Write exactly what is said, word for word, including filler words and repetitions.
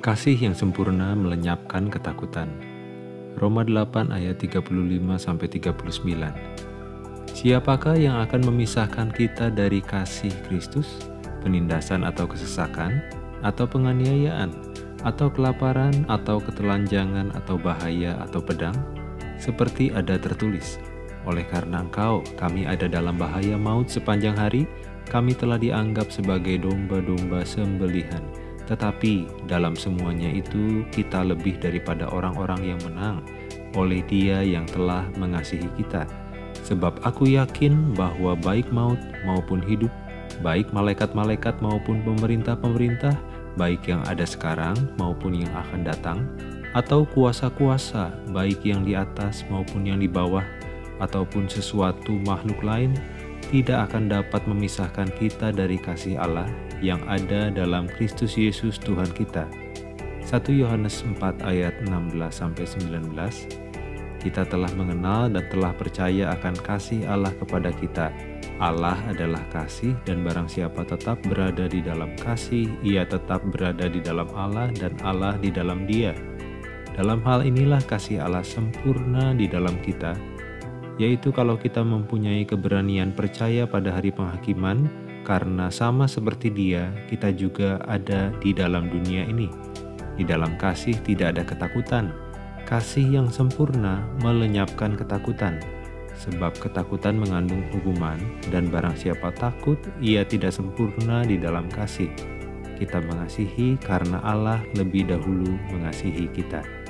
Kasih yang sempurna melenyapkan ketakutan. Roma delapan ayat tiga puluh lima sampai tiga puluh sembilan. Siapakah yang akan memisahkan kita dari kasih Kristus? Penindasan atau kesesakan, atau penganiayaan, atau kelaparan, atau ketelanjangan, atau bahaya, atau pedang? Seperti ada tertulis, oleh karena engkau, kami ada dalam bahaya maut sepanjang hari, kami telah dianggap sebagai domba-domba sembelihan. Tetapi dalam semuanya itu kita lebih daripada orang-orang yang menang oleh Dia yang telah mengasihi kita. Sebab aku yakin bahwa baik maut maupun hidup, baik malaikat-malaikat maupun pemerintah-pemerintah, baik yang ada sekarang maupun yang akan datang, atau kuasa-kuasa, baik yang di atas maupun yang di bawah, ataupun sesuatu makhluk lain, tidak akan dapat memisahkan kita dari kasih Allah yang ada dalam Kristus Yesus Tuhan kita. satu Yohanes empat ayat enam belas sampai sembilan belas. Kita telah mengenal dan telah percaya akan kasih Allah kepada kita. Allah adalah kasih, dan barang siapa tetap berada di dalam kasih, ia tetap berada di dalam Allah dan Allah di dalam dia. Dalam hal inilah kasih Allah sempurna di dalam kita, yaitu kalau kita mempunyai keberanian percaya pada hari penghakiman, karena sama seperti Dia, kita juga ada di dalam dunia ini. Di dalam kasih tidak ada ketakutan. Kasih yang sempurna melenyapkan ketakutan, sebab ketakutan mengandung hukuman, dan barang siapa takut, ia tidak sempurna di dalam kasih. Kita mengasihi karena Allah lebih dahulu mengasihi kita.